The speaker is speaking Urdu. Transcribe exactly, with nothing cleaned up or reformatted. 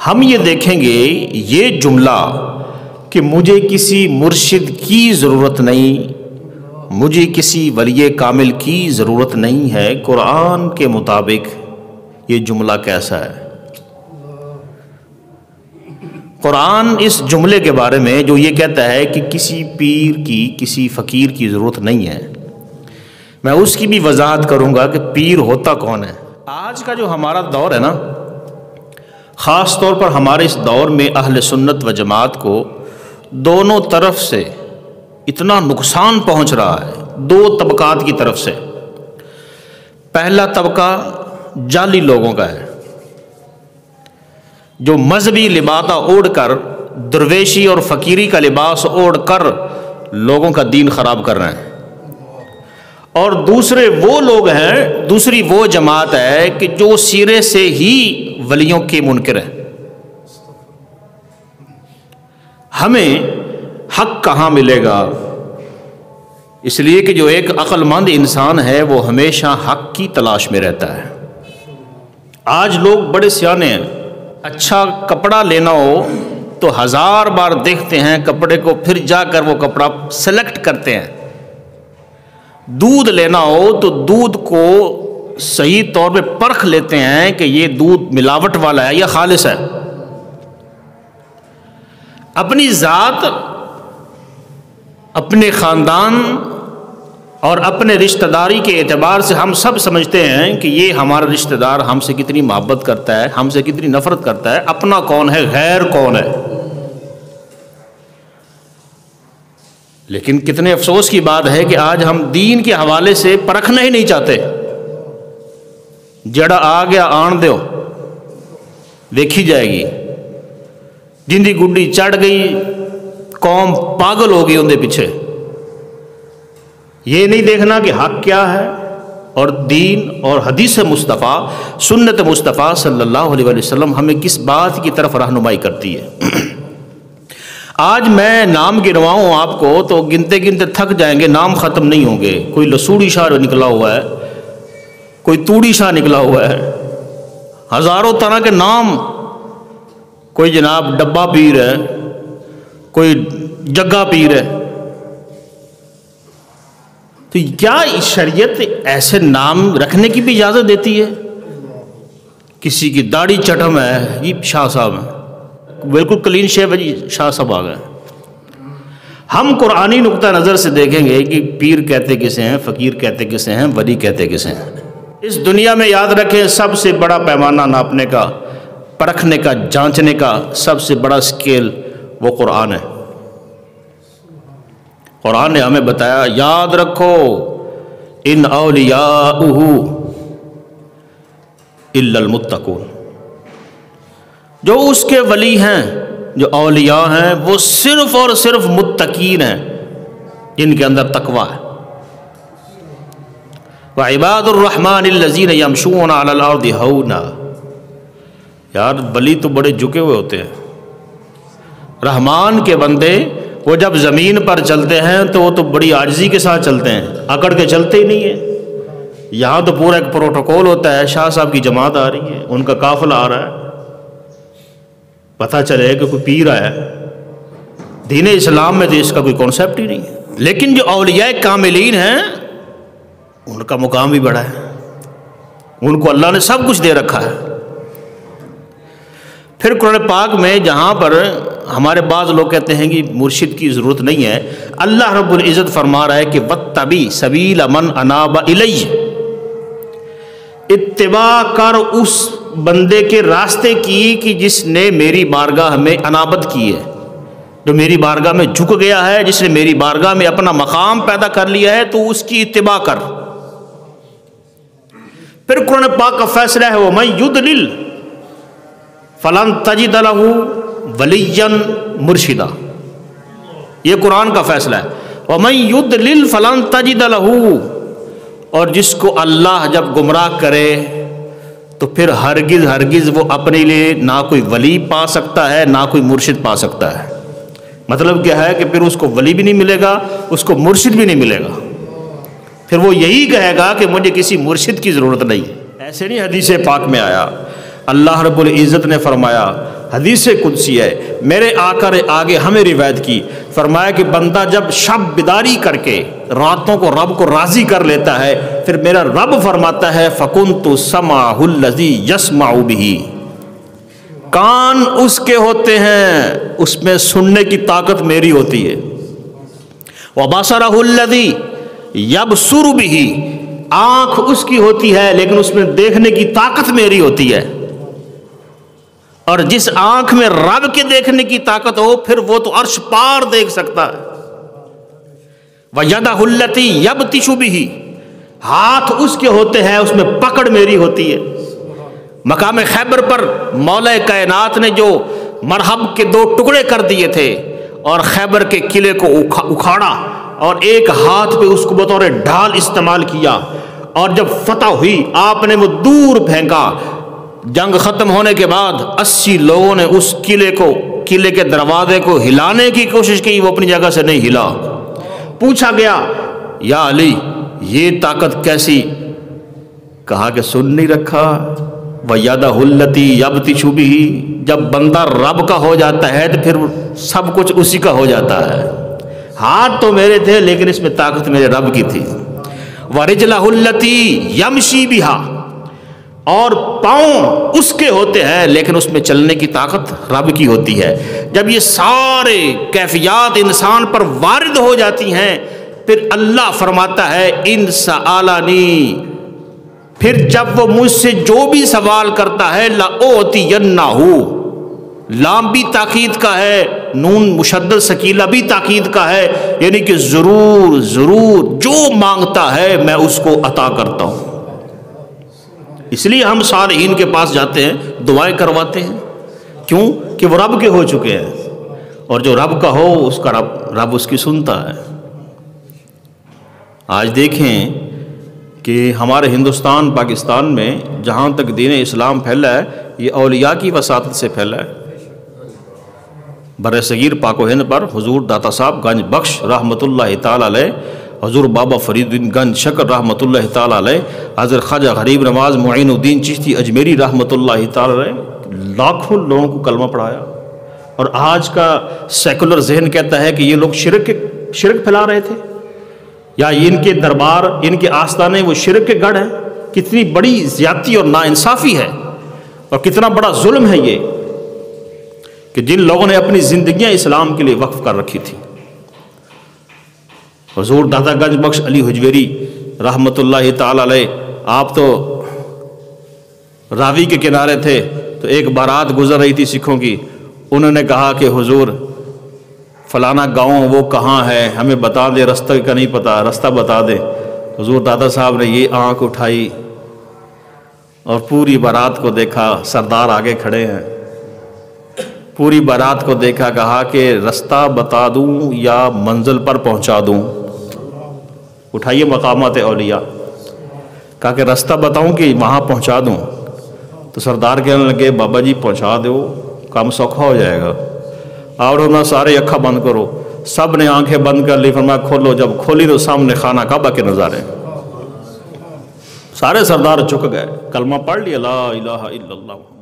ہم یہ دیکھیں گے یہ جملہ کہ مجھے کسی مرشد کی ضرورت نہیں، مجھے کسی ولی کامل کی ضرورت نہیں ہے، قرآن کے مطابق یہ جملہ کیسا ہے؟ قرآن اس جملے کے بارے میں جو یہ کہتا ہے کہ کسی پیر کی کسی فقیر کی ضرورت نہیں ہے، میں اس کی بھی وضاحت کروں گا کہ پیر ہوتا کون ہے۔ آج کا جو ہمارا دور ہے نا، خاص طور پر ہمارے اس دور میں اہل سنت و جماعت کو دونوں طرف سے اتنا نقصان پہنچ رہا ہے، دو طبقات کی طرف سے۔ پہلا طبقہ جعلی لوگوں کا ہے جو مذہبی لباسہ اوڑھ کر، درویشی اور فقیری کا لباس اوڑھ کر لوگوں کا دین خراب کر رہے ہیں، اور دوسرے وہ لوگ ہیں، دوسری وہ جماعت ہے کہ جو سرے سے ہی ولیوں کے منکر ہیں۔ ہمیں حق کہاں ملے گا؟ اس لیے کہ جو ایک عقل مند انسان ہے وہ ہمیشہ حق کی تلاش میں رہتا ہے۔ آج لوگ بڑے سیانے ہیں، اچھا کپڑا لینا ہو تو ہزار بار دیکھتے ہیں کپڑے کو، پھر جا کر وہ کپڑا سلیکٹ کرتے ہیں۔ دودھ لینا ہو تو دودھ کو صحیح طور پہ پرکھ لیتے ہیں کہ یہ دودھ ملاوٹ والا ہے یا خالص ہے۔ اپنی ذات، اپنے خاندان اور اپنے رشتہ داری کے اعتبار سے ہم سب سمجھتے ہیں کہ یہ ہمارا رشتہ دار ہم سے کتنی محبت کرتا ہے، ہم سے کتنی نفرت کرتا ہے، اپنا کون ہے، غیر کون ہے۔ لیکن کتنے افسوس کی بات ہے کہ آج ہم دین کے حوالے سے پرکھنا ہی نہیں چاہتے۔ جڑا آ گیا آن دیو، دیکھی جائے گی، جندی گڈی چڑھ گئی، قوم پاگل ہو گئی ان دے پیچھے۔ یہ نہیں دیکھنا کہ حق کیا ہے، اور دین اور حدیث مصطفیٰ، سنت مصطفیٰ صلی اللہ علیہ وسلم ہمیں کس بات کی طرف رہنمائی کرتی ہے۔ آج میں نام گنواؤں آپ کو تو گنتے گنتے تھک جائیں گے، نام ختم نہیں ہوں گے۔ کوئی لسوڑی شاہ نکلا ہوا ہے، کوئی توڑی شاہ نکلا ہوا ہے، ہزاروں طرح کے نام، کوئی جناب ڈبہ پیر ہے، کوئی جگہ پیر ہے۔ تو کیا شریعت ایسے نام رکھنے کی بھی اجازت دیتی ہے؟ کسی کی داڑھی چٹم ہے، یہ شاہ صاحب ہیں، بالکل کلین شیو ہے جی، شاہ صاحب آ گئے۔ ہم قرآنی نقطہ نظر سے دیکھیں گے کہ پیر کہتے کسے ہیں، فقیر کہتے کسے ہیں، ولی کہتے کسے ہیں۔ اس دنیا میں یاد رکھیں سب سے بڑا پیمانہ ناپنے کا، پرکھنے کا، جانچنے کا سب سے بڑا سکیل وہ قرآن ہے۔ قرآن نے ہمیں بتایا، یاد رکھو ان اولیاءہ الا المتقون، جو اس کے ولی ہیں، جو اولیاء ہیں، وہ صرف اور صرف متقین ہیں، جن کے اندر تقویٰ ہے۔ وعباد الرحمن الذین یمشون علی الارض ہونا، یار ولی تو بڑے جھکے ہوئے ہوتے ہیں۔ رحمان کے بندے وہ جب زمین پر چلتے ہیں تو وہ تو بڑی عاجزی کے ساتھ چلتے ہیں، اکڑ کے چلتے ہی نہیں ہیں۔ یہاں تو پورا ایک پروٹوکول ہوتا ہے، شاہ صاحب کی جماعت آ رہی ہے، ان کا قافلہ آ رہا ہے، پتہ چلے کہ کوئی پیر آیا ہے۔ دین اسلام میں تو اس کا کوئی کانسیپٹ ہی نہیں ہے۔ لیکن جو اولیاء کاملین ہیں ان کا مقام بھی بڑا ہے، ان کو اللہ نے سب کچھ دے رکھا ہے۔ پھر قرآن پاک میں جہاں پر ہمارے بعض لوگ کہتے ہیں کہ مرشد کی ضرورت نہیں ہے، اللہ رب العزت فرما رہا ہے کہ وَاتَّبِعْ سَبِيلَ مَنْ أَنَابَ إِلَيَّ، اتباع کر اس بندے کے راستے کی کہ جس نے میری بارگاہ میں انابت کی ہے، جو میری بارگاہ میں جھک گیا ہے، جس نے میری بارگاہ میں اپنا مقام پیدا کر لیا ہے، تو اس کی اتباع کر۔ پھر قرآن پاک کا فیصلہ ہے وَمَن يُضْلِلْ فَلَن تَجِدَ لَهُ وَلِيًّا مُرْشِدًا، یہ قرآن کا فیصلہ ہے۔ وَمَن يُضْلِلْ فَلَن تَجِدَ لَهُ، اور جس کو اللہ جب گمراہ کرے تو پھر ہرگز ہرگز وہ اپنے لیے نہ کوئی ولی پا سکتا ہے، نہ کوئی مرشد پا سکتا ہے۔ مطلب کیا ہے کہ پھر اس کو ولی بھی نہیں ملے گا، اس کو مرشد بھی نہیں ملے گا، پھر وہ یہی کہے گا کہ مجھے کسی مرشد کی ضرورت نہیں۔ ایسے نہیں حدیث پاک میں آیا اللہ رب العزت نے فرمایا، حدیث قدسی ہے، میرے آقا نے آگے ہمیں روایت کی، فرمایا کہ بندہ جب شب بیداری کر کے راتوں کو رب کو راضی کر لیتا ہے، پھر میرا رب فرماتا ہے فَكُنْتُ سَمْعَهُ الَّذِي يَسْمَعُ بِهِ، کان اس کے ہوتے ہیں، اس میں سننے کی طاقت میری ہوتی ہے، وَبَصَرَهُ الَّذِي يَبْصُرُ بِهِ، آنکھ اس کی ہوتی ہے لیکن اس میں دیکھنے کی طاقت میری ہوتی ہے، اور جس آنکھ میں رب کے دیکھنے کی طاقت ہو پھر وہ تو عرش پار دیکھ سکتا ہے۔ وَيَدَهُ الَّتِي يَبْطِشُ بِهِ، ہاتھ اس کے ہوتے ہیں، اس میں پکڑ میری ہوتی ہے۔ مقام خیبر پر مولا کائنات نے جو مرحب کے دو ٹکڑے کر دیے تھے اور خیبر کے قلعے کو اکھاڑا اور ایک ہاتھ پہ اس کو بطور ڈھال استعمال کیا، اور جب فتح ہوئی آپ نے وہ دور پھینکا۔ جنگ ختم ہونے کے بعد اسی لوگوں نے اس قلعے کو قلعے کے دروازے کو ہلانے کی کوشش کی، وہ اپنی جگہ سے نہیں ہلا۔ پوچھا گیا یا علی یہ طاقت کیسی؟ کہا کہ سن نہیں رکھا وَيَدَهُ الَّتِي يَبْطِشُ بِهِ، جب بندہ رب کا ہو جاتا ہے تو پھر سب کچھ اسی کا ہو جاتا ہے۔ ہاتھ تو میرے تھے لیکن اس میں طاقت میرے رب کی تھی۔ وَرِجْلَهُ الَّتِي يَمْشِي بِهَا، اور پاؤں اس کے ہوتے ہیں لیکن اس میں چلنے کی طاقت رب کی ہوتی ہے۔ جب یہ سارے کیفیات انسان پر وارد ہو جاتی ہیں پھر اللہ فرماتا ہے ان سألنی، پھر جب وہ مجھ سے جو بھی سوال کرتا ہے لَأُعْطِيَنَّهُ، لام بھی تاکید کا ہے، نون مشدد ثقیلہ بھی تاکید کا ہے، یعنی کہ ضرور ضرور جو مانگتا ہے میں اس کو عطا کرتا ہوں۔ اس لیے ہم صالحین کے پاس جاتے ہیں، دعائیں کرواتے ہیں، کیوں کہ وہ رب کے ہو چکے ہیں، اور جو رب کا ہو اس کا رب رب اس کی سنتا ہے۔ آج دیکھیں کہ ہمارے ہندوستان پاکستان میں جہاں تک دین اسلام پھیلا ہے یہ اولیاء کی وساطت سے پھیلا ہے۔ بر صغیر پاک و ہند پر حضور داتا صاحب گنج بخش رحمۃ اللہ تعالی علیہ، حضور بابا فرید الدین گنج شکر رحمۃ اللہ تعالی علیہ، حضرت خواجہ غریب نواز معین الدین چشتی اجمیری رحمۃ اللہ تعالی علیہ لاکھوں لوگوں کو کلمہ پڑھایا، اور آج کا سیکولر ذہن کہتا ہے کہ یہ لوگ شرک کے شرک پھیلا رہے تھے، یا ان کے دربار ان کے آستانے وہ شرک کے گڑھ ہیں۔ کتنی بڑی زیادتی اور ناانصافی ہے، اور کتنا بڑا ظلم ہے یہ کہ جن لوگوں نے اپنی زندگیاں اسلام کے لیے وقف کر رکھی تھی۔ حضور داتا گنج بخش علی حجویری رحمۃ اللہ تعالی علیہ، آپ تو راوی کے کنارے تھے، تو ایک بارات گزر رہی تھی سکھوں کی، انہوں نے کہا کہ حضور فلانا گاؤں وہ کہاں ہے، ہمیں بتا دے، رستہ کا نہیں پتا، رستہ بتا دے۔ حضور داتا صاحب نے یہ آنکھ اٹھائی اور پوری بارات کو دیکھا، سردار آگے کھڑے ہیں، پوری بارات کو دیکھا، کہا کہ رستہ بتا دوں یا منزل پر پہنچا دوں؟ اٹھائیے مقامات اولیاء، کہا کہ رستہ بتاؤں کہ وہاں پہنچا دوں؟ تو سردار کہنے لگے بابا جی پہنچا دو، کام سوکھا ہو جائے گا۔ اور نہ سارے اکھا بند کرو، سب نے آنکھیں بند کر لی، فرمایا کھولو، جب کھولی تو سامنے خانہ کعبہ کے نظارے، سارے سردار چک گئے، کلمہ پڑھ لیا لا الہ الا اللہ۔